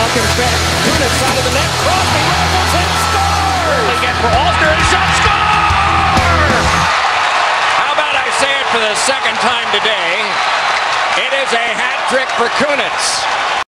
Falcons back. Kunitz side of the net. Crosby rifles and scores! Again for Alster and shot. Score! How about I say it for the second time today? It is a hat trick for Kunitz.